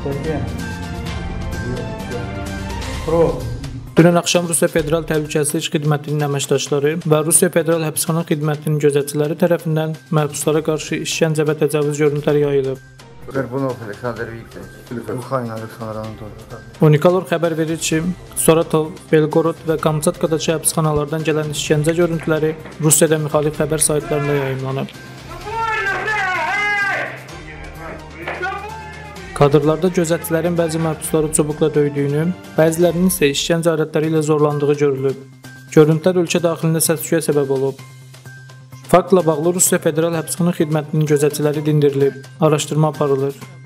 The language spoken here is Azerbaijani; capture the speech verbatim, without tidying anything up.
Dünən axşam Rusiya Federal Təhlükəsizlik Xidmətinin əməkdaşları və Rusiya Federal Həbsxana Xidmətinin gözətçiləri tərəfindən məhbuslara qarşı işgəncə və təcavüz görüntüləri yayılıb. Unikalor xəbər verir ki, Saratov, Belgorod və Kamçatkadakı həbsxanalardan gələn işgəncə görüntüləri Rusiyada müxalif xəbər saytlarında yayımlanıb. Kadrlarda gözətçilərin bəzi məhbusları çubuqla döydüyünü, bəzilərinin isə işgəncə alətləri ilə zorlandığı görülüb. Görüntülər ölkə daxilində səs-küyə səbəb olub. Faktla bağlı Rusiya Federal Həbsxana Xidmətinin gözətçiləri dindirilib, araşdırma aparılır.